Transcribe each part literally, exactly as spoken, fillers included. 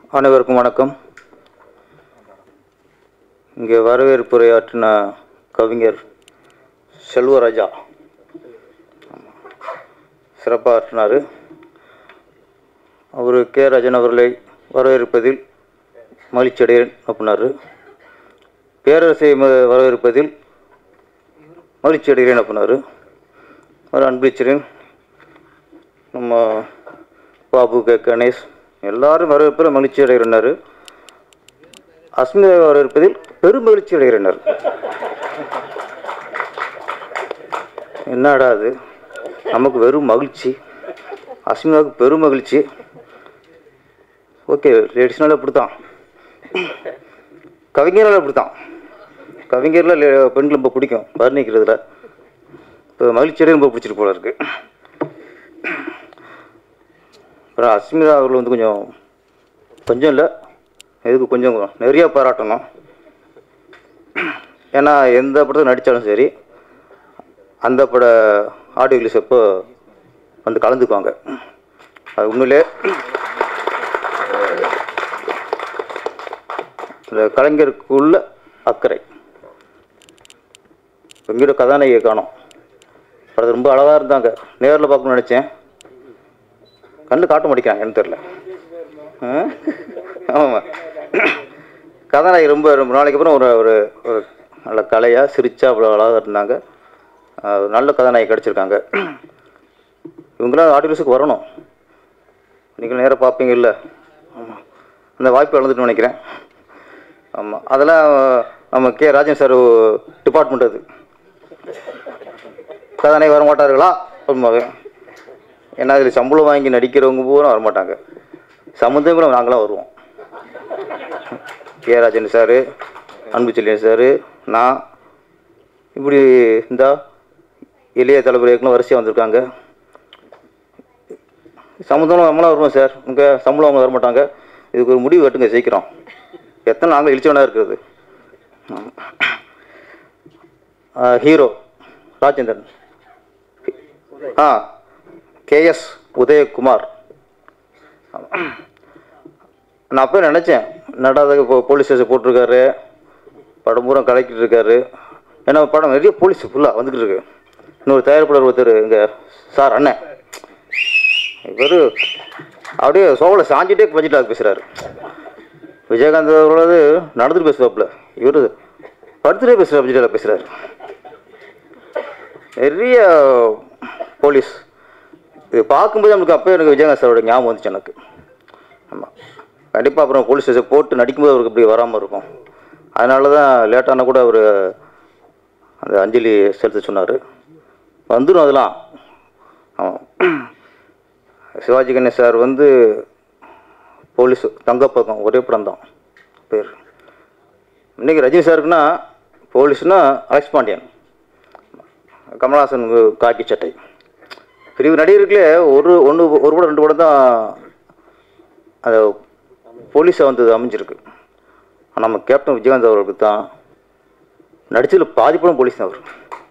அனைவருக்கும் வணக்கம். இங்கே வரவேற்புரையாற்றின கவிஞர் செல்வராஜா சிறப்பாக ஆற்றினார். அவர் கே ராஜன் அவர்களை வரவேற்பதில் மகிழ்ச்சி அடைகிறேன் அப்படின்னாரு. பேரரசை வரவேற்பதில் மகிழ்ச்சி அடைகிறேன் அப்படின்னாரு. ஒரு அன்பிச்சிறேன் நம்ம பாபு கே கணேஷ் எல்லாரும் வரவேற்பில் மகிழ்ச்சி அடைகிறார். அஸ்மிதா வரவேற்பதில் பெரும் மகிழ்ச்சி அடைகிறார். என்னடா அது, நமக்கு வெறும் மகிழ்ச்சி, அஸ்மிதாவுக்கு பெரும் மகிழ்ச்சி. ஓகே, லேடிஸ்னால அப்படித்தான், கவிஞரால் அப்படித்தான். கவிஞரில் பெண்கள் ரொம்ப பிடிக்கும் வர்ணிக்கிறதுல. இப்போ மகிழ்ச்சியோட ரொம்ப பிடிச்சிட்டு போல இருக்கு. அப்புறம் அஸ்மிதா அவர்கள் வந்து கொஞ்சம் கொஞ்சம் இல்லை, இதுக்கு கொஞ்சம் நிறையா பாராட்டணும். ஏன்னா எந்த படத்தில் நடித்தாலும் சரி அந்த பட ஆடியோ ரிலீஸ் அப்போ வந்து கலந்துக்குவாங்க. அது உண்மையிலே இந்த கலைஞருக்குள்ள அக்கறை. எங்கேயோட கதாநாயகியை காணோம். அது ரொம்ப அழகாக இருந்தாங்க, நேரில் பார்க்கணும்னு நினச்சேன், கண்ணு காட்ட மாட்டேங்கிறாங்க, என்ன தெரில. ஆமாம், கதாநாயகி ரொம்ப ரொம்ப நாளைக்கு அப்புறம் ஒரு ஒரு ஒரு நல்ல கலையாக சிரிச்சா அவ்வளோ அழகாக இருந்தாங்க. நல்ல கதாநாயகி கிடச்சிருக்காங்க. இவங்களாம் ஆடியோஸுக்கு வரணும், நீங்கள் நேராக பார்ப்பீங்க இல்லை? ஆமாம், அந்த வாய்ப்பு இழந்துட்டு நினைக்கிறேன். ஆமாம், அதெல்லாம் நம்ம கே ராஜன் சார் டிபார்ட்மெண்ட். அது கதாநாயகி வர மாட்டார்களா அப்படிம்பாங்க. ஏன்னா அதில் சம்பளம் வாங்கி நடிக்கிறவங்க பூரா வரமாட்டாங்க. சம்மந்தம் கூட நாங்களாம் வருவோம். கே ராஜன் சார், அன்பு செல்லியன் சார், நான், இப்படி இந்த இளைய தலைமுறைக்குலாம் வரிசையாக வந்திருக்காங்க. சம்மந்தம் நம்மளாம் வருவோம் சார், உங்கள் சம்பளம் அவங்க வரமாட்டாங்க. இதுக்கு ஒரு முடிவு கட்டுங்க சீக்கிரம். எத்தனை நாங்கள் இழிச்சவனாக இருக்கிறது. ஹீரோ ராஜேந்திரன், ஆ கேஎஸ் உதயகுமார். நான் அப்போ நினச்சேன், நடாத இப்போ போலீஸ் ஸ்டேஷன் போட்டிருக்காரு, படம் பூரா கலக்கிட்டு இருக்காரு. ஏன்னா படம் நிறைய போலீஸ் ஃபுல்லாக வந்துக்கிட்டு இருக்கு. இன்னொரு தயாரிப்பாளர் ஒருத்தர் இங்கே சார் அண்ணன், இவர் அப்படியே சோவில் சாஞ்சிட்டே பட்ஜெட்டாக பேசுகிறாரு. விஜயகாந்த் அவர்களது நடந்துட்டு பேசுவாப்புல, இவர் படுத்துட்டே பேசுகிற பட்ஜெட்டில் பேசுகிறாரு. நிறைய போலீஸ் இது பார்க்கும்போது நம்மளுக்கு அப்போ எனக்கு விஜயகாந்த் சாரோட ஞாபகம் வந்துச்சு எனக்கு. ஆமாம், கண்டிப்பாக அப்புறம் போலீஸ் ஸ்டேஷன் போட்டு நடிக்கும்போது அவருக்கு இப்படி வராமல் இருக்கும். அதனால தான் லேட்டான கூட அவர் அந்த அஞ்சலி செலுத்த சொன்னார். வந்துடும் அதெல்லாம். ஆமாம், சிவாஜி கணேஷ் சார் வந்து போலீஸ் தங்கப்பக்கம் ஒரே படம் தான் பேர். இன்றைக்கி ரஜினி சாருக்குன்னா போலீஸ்னா அலெக்ஸ் பாண்டியன், கமல்ஹாசனுக்கு காக்கி சட்டை. பிரிவு நடிகர்களே ஒரு ஒன்று ஒரு படம் ரெண்டு படம் தான் அது போலீஸாக வந்து அமைஞ்சிருக்கு. ஆனால் நம்ம கேப்டன் விஜயகாந்த் அவர்களுக்கு தான் நடிச்சதில் பாதி படம் போலீஸ் தான். அவர்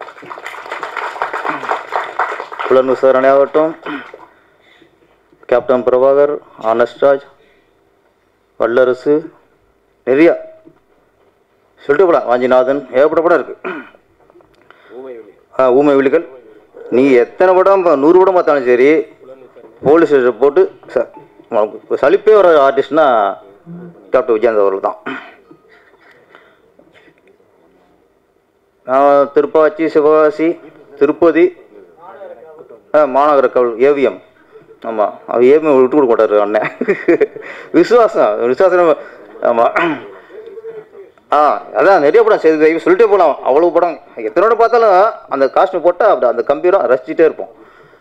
புலன் விசாரணை ஆகட்டும், கேப்டன் பிரபாகர், ஆனஸ்ட்ராஜ், வல்லரசு, நிறையா சொல்லிட்டு போகலாம், வாஞ்சிநாதன், ஏகப்பட்ட படம் இருக்குது. ஆ ஊமை விழிகள், நீ எத்தனை படம் நூறு படம் பார்த்தாலும் சரி போலீஸ் ஸ்டேஷன் போட்டு ச சலிப்பே வர ஆர்டிஸ்ட்னா கேப்டன் விஜயகாந்த் அவர்கள் தான். நான் திருப்பாச்சி, சிவகாசி, திருப்பதி, மாநகர கவல், ஏவிஎம். ஆமாம், அவர் ஏவிஎம் விட்டு கொடுக்க மாட்டார் அண்ணன். விசுவாசம் விசுவாசம் ஆமாம். ஆ அதான் நிறைய படம் செய்து சொல்லிட்டே போகலாம். அவ்வளோ படம் எத்தனோட பார்த்தாலும் அந்த காஸ்ட்யூம் போட்டால் அப்படி அந்த கம்பீரம் ரசிச்சுட்டே இருப்போம்.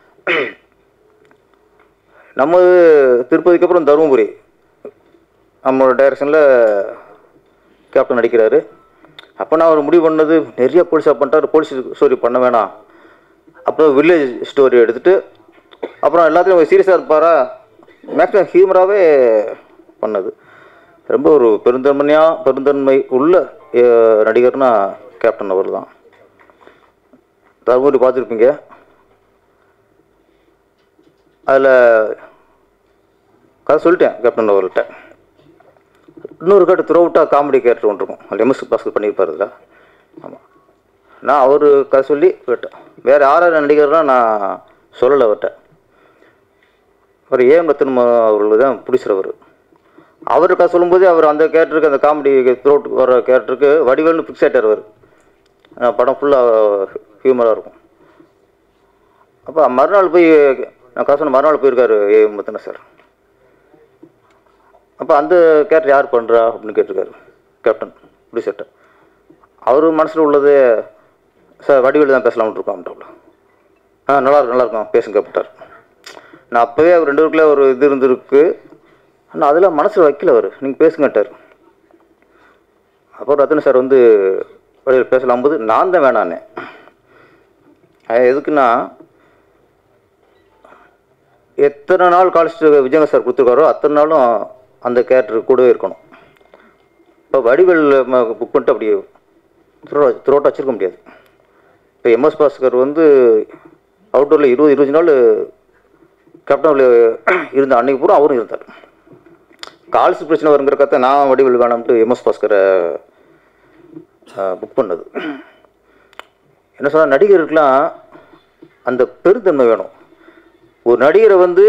நம்ம திருப்பதிக்கு அப்புறம் தருமபுரி நம்மளோட டைரக்ஷனில் கேப்டன் நடிக்கிறாரு. அப்போ நான் ஒரு முடிவு பண்ணது, நிறைய போலீஸாக பண்ணிட்டார், போலீஸ் ஸ்டோரி பண்ண வேணாம். அப்புறம் வில்லேஜ் ஸ்டோரி எடுத்துகிட்டு அப்புறம் எல்லாத்தையும் சீரியஸாக இருப்பாரா, மேக்ஸிமம் ஹியூமராகவே பண்ணது. ரொம்ப ஒரு பெருந்தன்மையாக பெருந்தன்மை உள்ள நடிகர்னா கேப்டன் அவர் தான். தருமபுரி பார்த்துருப்பீங்க. அதில் கதை சொல்லிட்டேன் கேப்டன் அவர்கிட்ட. இன்னொரு கேட்டு த்ரோவுட்டாக காமெடி கேரக்டர் ஒன்று இருக்கும், அது எம்எஸ் பாஸ்கர் பண்ணியிருப்பார் இதில். ஆமாம், நான் அவர் கதை சொல்லி கேட்டேன். வேறு யாராவது நடிகர்லாம் நான் சொல்லலை அவர்கிட்ட. அவர் ஏஎம் ரத்னம் அவர்கள் தான் பிடிச்சிறவர். அவருக்காக சொல்லும்போது அவர் அந்த கேரக்டருக்கு, அந்த காமெடி த்ரோட் வர கேரக்டருக்கு வடிவேல்னு ஃபிக்ஸ் ஆகிட்டார். அவர் படம் ஃபுல்லாக ஹியூமராக இருக்கும். அப்போ மறுநாள் போய் நான் காசு மறுநாள் போயிருக்காரு ஏஎம் ரத்னம் சார். அப்போ அந்த கேரக்டர் யார் பண்ணுறா அப்படின்னு கேட்டிருக்காரு கேப்டன் ப்ரொடியூசர்கிட்ட. அவர் மனசில் உள்ளது சார் வடிவேல் தான் பேசலாம்னு இருக்கோம்ன்றவங்கள. ஆ நல்லாயிருக்கும் நல்லாயிருக்கும் பேசுங்க கேப்பிட்டார். நான் அப்போவே அவர் ரெண்டு பேருக்குள்ளே ஒரு இது இருந்திருக்கு, ஆனால் அதெல்லாம் மனசில் வைக்கல அவர், நீங்கள் பேசுங்கட்டார். அப்புறம் ரத்ன சார் வந்து வடிவேல் பேசலாம் போது நான் தான் வேணான்னே. எதுக்குன்னா எத்தனை நாள் காலேஜ் விஜயங்க சார் கொடுத்துருக்காரோ அத்தனை நாளும் அந்த கேரக்டர் கூடவே இருக்கணும். இப்போ வடிவேல் புக் பண்ணிட்டு அப்படி த்ரோட்டாக வச்சுருக்க முடியாது. இப்போ எம்எஸ் பாஸ்கர் வந்து அவுட்டோரில் இருபது இருபது நாள் கேப்டனில் இருந்த அன்னைக்கு பூரா அவரும் இருந்தார். கால்ஸ் பிரச்சனை வருங்கிற கதை நான் வடிவேல் வேணாம்ட்டு எம்எஸ் பாஸ்கரை புக் பண்ணது. என்ன சொன்னால் நடிகருக்கெலாம் அந்த பெருந்தன்மை வேணும். ஒரு நடிகரை வந்து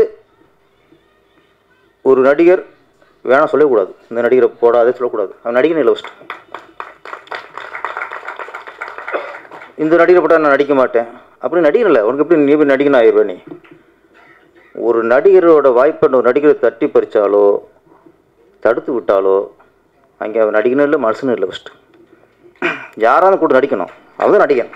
ஒரு நடிகர் வேணாம் சொல்லக்கூடாது, இந்த நடிகரை போடாதே சொல்லக்கூடாது. அவன் நடிகனே இல்லை ஃபஸ்ட்டு. இந்த நடிகரை போட்டால் நான் நடிக்க மாட்டேன் அப்படி நடிகர் இல்லை. உனக்கு எப்படி நீ போய் நடிகன் ஆயிடுவேன்? நீ ஒரு நடிகரோட வாய்ப்பை ஒரு நடிகரை தட்டி பறித்தாலோ தடுத்து விட்டாலோ அங்கே அவன் நடிகனும் இல்லை மனுஷனும் இல்லை. ஃபஸ்ட்டு யாராவது கூட நடிக்கணும், அவன் நடிகன்.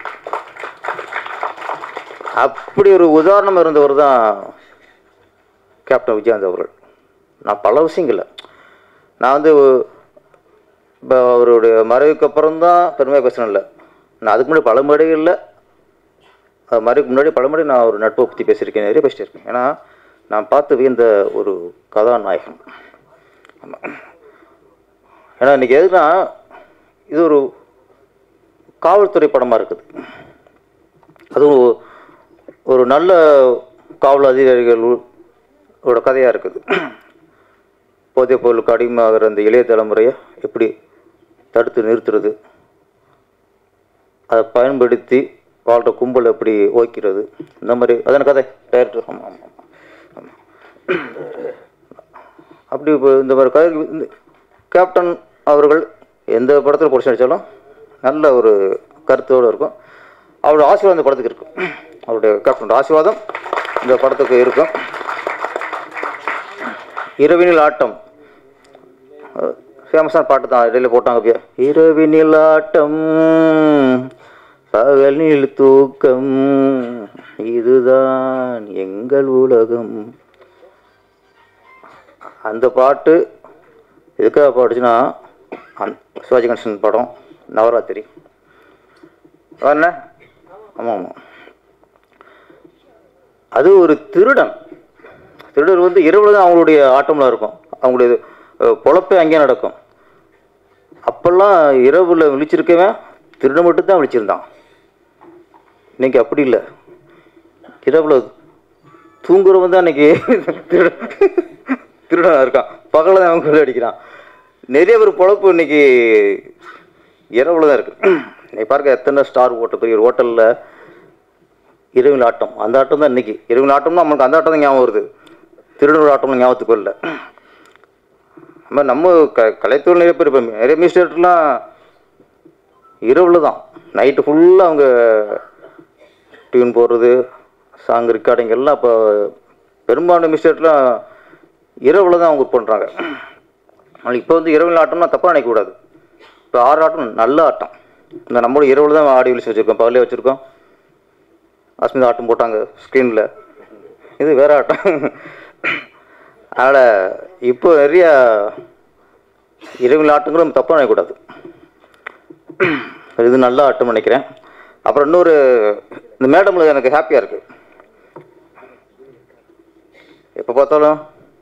அப்படி ஒரு உதாரணம் இருந்தவர் தான் கேப்டன் விஜயகாந்த் அவர்கள். நான் பல விஷயங்கள்ல நான் வந்து இப்போ அவருடைய மறைவுக்கு அப்புறம்தான் பெருமையாக பேசணும்ல. நான் அதுக்கு முன்னாடி பல மேடைகளில் மறைவுக்கு முன்னாடி பல மேடை நான் ஒரு நட்பை பற்றி பேசியிருக்கேன், நிறைய பேசிட்டு இருக்கேன். ஏன்னா நான் பார்த்து வியந்த ஒரு கதாநாயகன். ஆமாம், ஏன்னா இன்றைக்கி எதுனா இது ஒரு காவல்துறை படமாக இருக்குது. அதுவும் ஒரு நல்ல காவல் அதிகாரிகளோட கதையாக இருக்குது. போதைப் பொருளுக்கு அடிமையாகிற அந்த இளைய தலைமுறையை எப்படி தடுத்து நிறுத்துறது, அதை பயன்படுத்தி வாழ்கிற கும்பல் எப்படி ஓய்க்கிறது, இந்த மாதிரி அதான கதை டைரக்டர். ஆமாம் ஆமாம் ஆமாம் அப்படி இப்போ இந்த மாதிரி கதை இந்த கேப்டன் அவர்கள் எந்த படத்தில் பொடிச்சு நடித்தாலும் நல்ல ஒரு கருத்தோடு இருக்கும். அவரோட ஆசீர்வாதம் இந்த படத்துக்கு இருக்கும். அவருடைய கேப்டனோட ஆசீர்வாதம் இந்த படத்துக்கு இருக்கும். இரவினில் ஆட்டம் ஃபேமஸான பாட்டு தான், இடையில போட்டாங்க. அப்படியே இரவினில் ஆட்டம் பகலில் தூக்கம் இதுதான் எங்கள் உலகம். அந்த பாட்டு எதுக்காக பாடுச்சுன்னா அந் சிவாஜி கணேசன் படம் நவராத்திரி என்ன. ஆமாம் ஆமாம், அது ஒரு திருடன். திருடர் வந்து இரவில் தான் அவங்களுடைய ஆட்டம்லாம் இருக்கும், அவங்களுடைய பொழப்பே அங்கேயே நடக்கும். அப்போல்லாம் இரவில் விழிச்சிருக்கவன் திருடன் மட்டும்தான் விழிச்சிருந்தான். இன்னைக்கு அப்படி இல்லை, இரவில் தூங்குறவன் தான் இன்னைக்கு திருட திருடனாக இருக்கான், பகலில் தான் அவன் கொள்ளை அடிக்கிறான். நிறைய பேர் பொழப்பு இன்னைக்கு இரவில் தான் இருக்குது. இன்னைக்கு பாருங்க எத்தனை ஸ்டார் ஹோட்டல், பெரிய ஒரு ஹோட்டலில் இரவில் ஆட்டம், அந்த ஆட்டம் தான் இன்றைக்கி. இரவில் ஆட்டம்னா நம்மளுக்கு அந்த ஆட்டம் தான் ஞாபகம் வருது, திருடனோட ஆட்டம்னு ஞாபகத்துக்கு இல்லை. நம்ம நம்ம க கலைத்துறை நிறைய பேர் இப்போ நிறைய மினிஸ்டர்லாம் இரவில் தான், நைட்டு ஃபுல்லாக அவங்க டியூன் போடுறது, சாங் ரெக்கார்டிங் எல்லாம். இப்போ பெரும்பாலான மினிஸ்டர்லாம் இரவில் தான் அவங்க ஒர்க் பண்ணுறாங்க. ஆனால் இப்போ வந்து இரவில் ஆட்டம்னா தப்பாக நினைக்கக்கூடாது. இப்போ ஆறு ஆட்டம் நல்ல ஆட்டம். இந்த நம்மளோட இரவில் தான் ஆடி விழிச்சு வச்சுருக்கோம், பகலே வச்சுருக்கோம். அஸ்மிதா ஆட்டம் போட்டாங்க ஸ்க்ரீனில், இது வேறு ஆட்டம். அதனால் இப்போ நிறையா இரவில் ஆட்டங்களும் நம்ம தப்பாக நினைக்கக்கூடாது. இது நல்ல ஆட்டம் நினைக்கிறேன். அப்புறம் இன்னொரு இந்த மேடமில் எனக்கு ஹாப்பியாக இருக்குது. எப்போ பார்த்தாலும்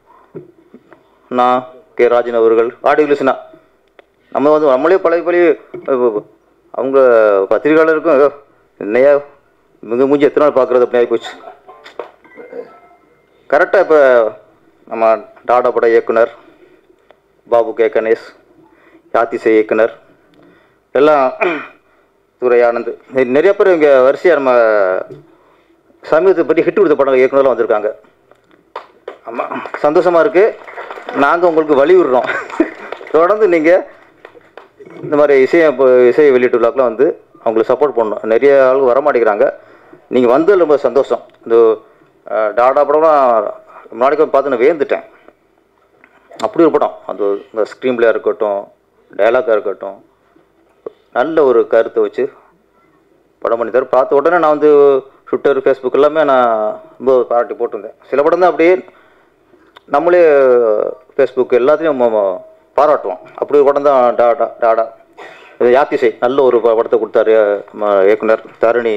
நான் கே ராஜன் அவர்கள் ஆடி விழிச்சுனா நம்ம வந்து நம்மளே பழைய பழைய அவங்க பத்திரிகையாளருக்கும் என்னையா மிக மூஞ்சி எத்தனை நாள் பார்க்குறது அப்படி ஆகி போச்சு. கரெக்டாக இப்போ நம்ம டாடா பட இயக்குனர் பாபு கே கணேஷ், யாத்திசை இயக்குனர், எல்லாம் துரை ஆனந்த், நிறைய பேர் இங்கே வரிசையாக நம்ம சமீபத்தை பற்றி ஹிட் கொடுத்த படம் இயக்குனர்லாம் வந்திருக்காங்க. ஆமாம், சந்தோஷமாக இருக்குது. நாங்கள் உங்களுக்கு வலியுறுறோம், தொடர்ந்து நீங்கள் இந்த மாதிரி இசையை இசை வெளியீட்டு விழாக்கெலாம் வந்து அவங்களுக்கு சப்போர்ட் பண்ணணும். நிறைய ஆளுங்க வரமாட்டேங்கிறாங்க, நீங்கள் வந்து ரொம்ப சந்தோஷம். இந்த டாடா படம்லாம் முன்னாடி பார்த்து நான் வேந்துட்டேன். அப்படி ஒரு படம், அந்த இந்த ஸ்க்ரீன் பிளேயாக இருக்கட்டும், டைலாக்காக இருக்கட்டும், நல்ல ஒரு கருத்தை வச்சு படம் பண்ணி தர பார்த்த உடனே நான் வந்து ட்விட்டர், ஃபேஸ்புக் எல்லாமே நான் ரொம்ப பாராட்டி போட்டிருந்தேன். சில படம் தான் அப்படியே நம்மளே ஃபேஸ்புக் எல்லாத்தையும் பாராட்டுவோம். அப்படி ஒரு படம் தான் டாடா டாடா யாத்திசை, நல்ல ஒரு படத்தை கொடுத்தாரு இயக்குனர் தரணி.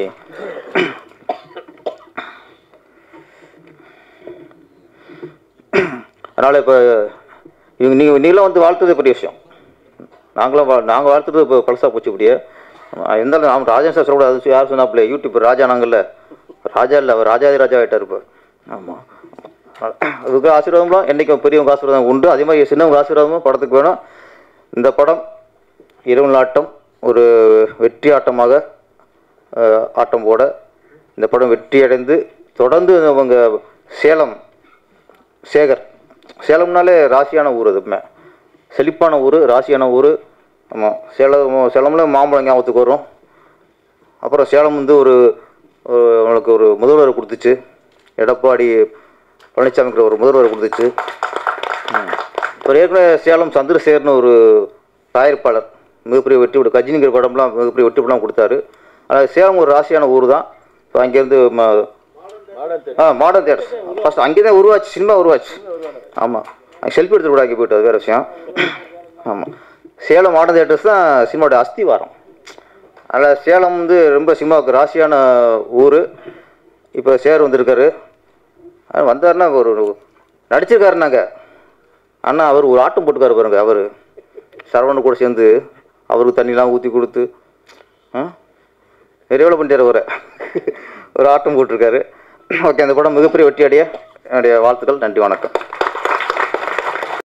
அதனால் இப்போ இவங்க நீங்கள் நீங்களாம் வந்து வாழ்த்துறது பெரிய விஷயம். நாங்களும் வா நாங்கள் வாழ்த்துறது இப்போ பழசாக போச்சு. இப்படியே இருந்தாலும் நாம் ராஜன் சார் சொல்லக்கூடாது. அது யார் சொன்னாப்பில்ல, யூடியூப் ராஜா நாங்கள்ல, ராஜா இல்லை அவர் ராஜாதி ராஜா ஆகிட்டார் இப்போ. ஆமாம், அதுக்கு ஆசீர்வாதம்லாம் என்றைக்கும் பெரியவங்க ஆசீர்வாதம் உண்டு. அதே மாதிரி சின்னவங்க ஆசீர்வாதமும் படத்துக்கு வேணும். இந்த படம் இரவு ஆட்டம் ஒரு வெற்றி ஆட்டமாக ஆட்டம் போட இந்த படம் வெற்றி அடைந்து தொடர்ந்து அவங்க சேலம் சேகர், சேலம்னாலே ராசியான ஊர், அதுமே செழிப்பான ஊர், ராசியான ஊர். ஆமாம், சேலம் சேலமில் மாம்பழம் ஞாபகத்துக்கு வரும். அப்புறம் சேலம் வந்து ஒரு அவங்களுக்கு ஒரு முதல்வர் கொடுத்துச்சு, எடப்பாடி பழனிசாமிங்கிற ஒரு முதல்வர் கொடுத்துச்சு. இப்போ ஏற்கனவே சேலம் சந்திரசேகர்னு ஒரு தயாரிப்பாளர் மிகப்பெரிய வெற்றி விட கஜினிங்கிற படம்லாம் மிகப்பெரிய வெற்றி படம் கொடுத்தாரு. அதனால் சேலம் ஒரு ராசியான ஊர் தான். இப்போ அங்கேருந்து ஆ மாடர்ன் தியேட்டர்ஸ் ஃபஸ்ட் அங்கே தான் உருவாச்சு, சினிமா உருவாச்சு. ஆமாம், அங்கே செல்ஃபி எடுத்து கூட ஆக்கி போயிட்டு, அது வேறு விஷயம். ஆமாம், சேலம் மாடர்ன் தியேட்டர்ஸ் தான் சினிமாவோட அஸ்திவாரம். அதில் சேலம் வந்து ரொம்ப சினிமாவுக்கு ராசியான ஊர். இப்போ சேர் வந்திருக்காரு, வந்தாருன்னா ஒரு நடிச்சிருக்காருனாங்க. ஆனால் அவர் ஒரு ஆட்டம் போட்டுக்காரு பாருங்க. அவர் சரவணன் கூட சேர்ந்து அவருக்கு தண்ணிலாம் ஊற்றி கொடுத்து நிறைய வேலை பண்ணிட்டார். அவரை ஒரு ஆட்டம் போட்டிருக்காரு. ஓகே, அந்த படம் மிகப்பெரிய வெற்றி அடைய என்னுடைய வாழ்த்துக்கள். நன்றி, வணக்கம்.